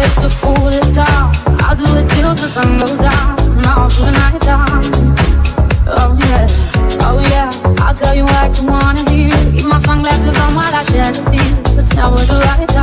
just a fool this time. I'll do it till the sun goes down and all through the night time. Oh yeah, oh yeah, I'll tell you what you wanna hear. Keep my sunglasses on while I shed a tear. It's never the right time.